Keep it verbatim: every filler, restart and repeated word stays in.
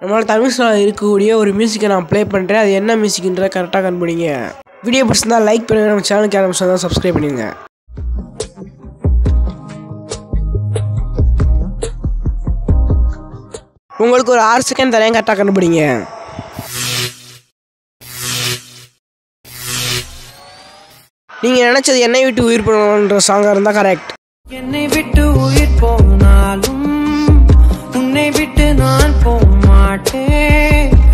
நம்மளால் தமிழ்ஸில் இருக்கக்கூடிய ஒரு மியூசிக்கை நான் ப்ளே பண்ணுறேன். அது என்ன மியூசிக்ன்றதை கரெக்டாக கண்டுபிடிங்க. வீடியோ பிடிச்சிருந்தா லைக் பண்ணுங்கள், நம்ம சேனலுக்கு ஆரம்பிச்சா தான் சப்ஸ்கிரைப் பண்ணுங்க. உங்களுக்கு ஒரு ஆறு செகண்ட் தரேன், கரெக்டாக கண்டுபிடிங்க. நீங்கள் நினச்சது என்னை விட்டு உயிர் போகணுன்ற சாங்காக இருந்தால் கரெக்ட். என்னை விட்டு உயிர் போனாலும் உன்னை விட்டு நான் போக மாட்டேன்.